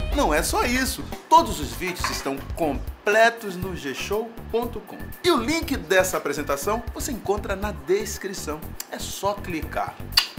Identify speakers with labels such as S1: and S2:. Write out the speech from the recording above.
S1: não é só isso. Todos os vídeos estão completos no gshow.com. E o link dessa apresentação você encontra na descrição. É só clicar.